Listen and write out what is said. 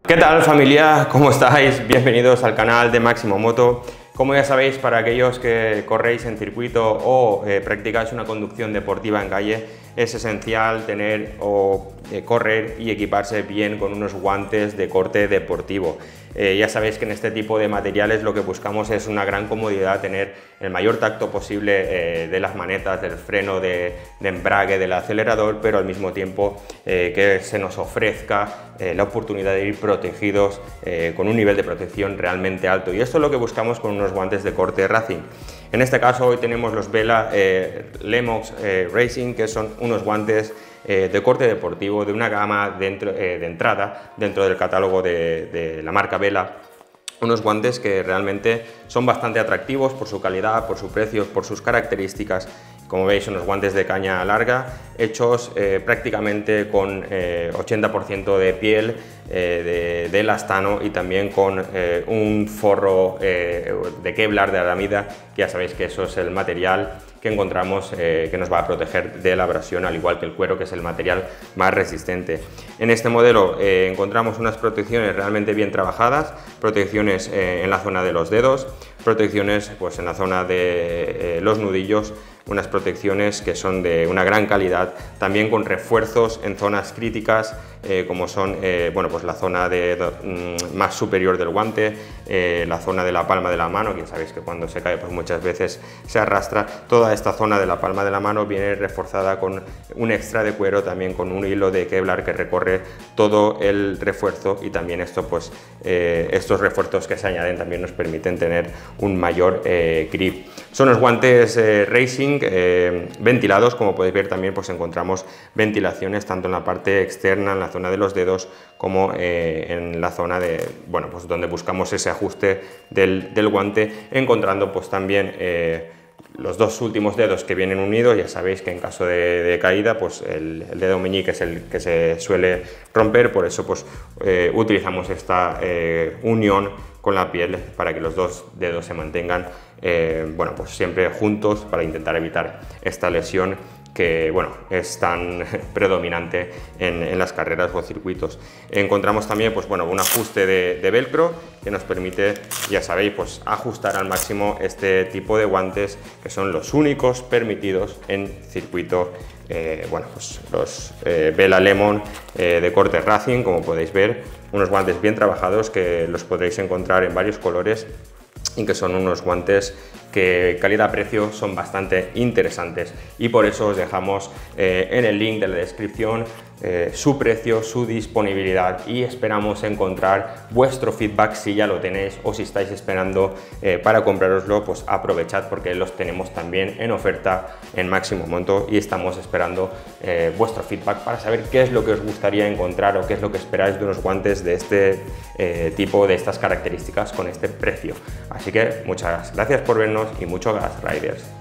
¿Qué tal, familia? ¿Cómo estáis? Bienvenidos al canal de Máximo Moto. Como ya sabéis, para aquellos que corréis en circuito o practicáis una conducción deportiva en calle, es esencial tener o correr y equiparse bien con unos guantes de corte deportivo. Ya sabéis que en este tipo de materiales lo que buscamos es una gran comodidad, tener el mayor tacto posible de las manetas, del freno de embrague, del acelerador, pero al mismo tiempo que se nos ofrezca la oportunidad de ir protegidos con un nivel de protección realmente alto. Y esto es lo que buscamos con unos guantes de corte Racing. En este caso hoy tenemos los Vela Lemox Racing, que son unos guantes de corte deportivo de una gama de entrada dentro del catálogo de la marca Vela. Unos guantes que realmente son bastante atractivos por su calidad, por su precio, por sus características. Como veis, unos guantes de caña larga hechos prácticamente con 80% de piel de elastano y también con un forro de Kevlar, de aramida, que ya sabéis que eso es el material que encontramos que nos va a proteger de la abrasión, al igual que el cuero, que es el material más resistente. En este modelo encontramos unas protecciones realmente bien trabajadas, protecciones en la zona de los dedos, protecciones pues en la zona de los nudillos, unas protecciones que son de una gran calidad, también con refuerzos en zonas críticas como son pues la zona más superior del guante, la zona de la palma de la mano, que sabéis que cuando se cae pues muchas veces se arrastra. Toda esta zona de la palma de la mano viene reforzada con un extra de cuero, también con un hilo de Kevlar que recorre todo el refuerzo, y también esto pues estos refuerzos que se añaden también nos permiten tener un mayor grip. Son los guantes Racing ventilados. Como podéis ver, también pues encontramos ventilaciones tanto en la parte externa, en la zona de los dedos, como en la zona de, pues donde buscamos ese ajuste del guante, encontrando pues también los dos últimos dedos que vienen unidos. Ya sabéis que en caso de caída pues el dedo meñique es el que se suele romper, por eso pues utilizamos esta unión con la piel para que los dos dedos se mantengan pues siempre juntos, para intentar evitar esta lesión que es tan predominante en las carreras o circuitos. Encontramos también pues un ajuste de velcro que nos permite, ya sabéis, pues ajustar al máximo este tipo de guantes, que son los únicos permitidos en circuito. Pues los Vela Lemon de corte Racing, como podéis ver, unos guantes bien trabajados que los podréis encontrar en varios colores y que son unos guantes que calidad-precio son bastante interesantes, y por eso os dejamos en el link de la descripción su precio, su disponibilidad, y esperamos encontrar vuestro feedback si ya lo tenéis, o si estáis esperando para comprároslo, pues aprovechad, porque los tenemos también en oferta en Máximo Moto y estamos esperando vuestro feedback para saber qué es lo que os gustaría encontrar o qué es lo que esperáis de unos guantes de este tipo, de estas características, con este precio. Así que muchas gracias por vernos y mucho gas, riders.